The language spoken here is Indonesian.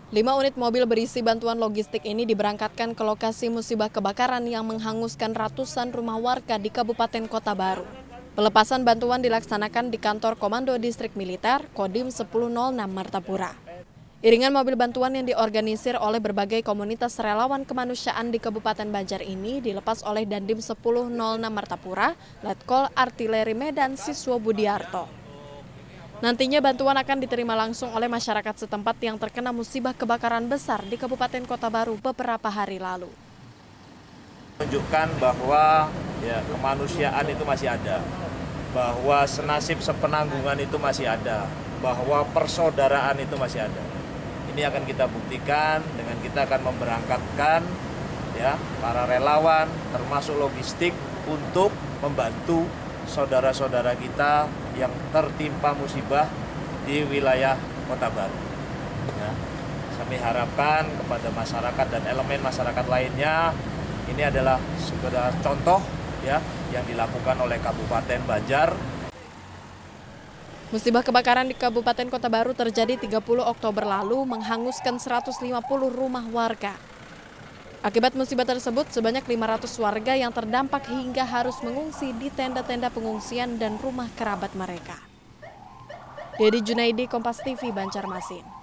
5 unit mobil berisi bantuan logistik ini diberangkatkan ke lokasi musibah kebakaran yang menghanguskan ratusan rumah warga di Kabupaten Kota Baru. Pelepasan bantuan dilaksanakan di kantor Komando Distrik Militer Kodim 1006 Martapura. Iringan mobil bantuan yang diorganisir oleh berbagai komunitas relawan kemanusiaan di Kabupaten Banjar ini dilepas oleh Dandim 1006 Martapura, Letkol Artileri Medan Siswo Budiarto. Nantinya bantuan akan diterima langsung oleh masyarakat setempat yang terkena musibah kebakaran besar di Kabupaten Kota Baru beberapa hari lalu. Menunjukkan bahwa kemanusiaan itu masih ada, bahwa senasib sepenanggungan itu masih ada, bahwa persaudaraan itu masih ada. Ini akan kita buktikan dengan kita akan memberangkatkan para relawan termasuk logistik untuk membantu saudara-saudara kita yang tertimpa musibah di wilayah Kota Baru. Kami harapkan kepada masyarakat dan elemen masyarakat lainnya, ini adalah sekedar contoh yang dilakukan oleh Kabupaten Banjar. Musibah kebakaran di Kabupaten Kota Baru terjadi 30 Oktober lalu menghanguskan 150 rumah warga. Akibat musibah tersebut, sebanyak 500 warga yang terdampak hingga harus mengungsi di tenda-tenda pengungsian dan rumah kerabat mereka. Dedi Junaidi, Kompas TV, Banjarmasin.